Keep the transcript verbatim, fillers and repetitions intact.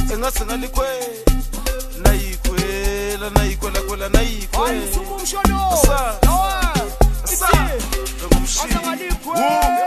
engase ngalikwe nayikwela nayikwela kwela nayikwela hayi usumumshono sa no sa ngomshini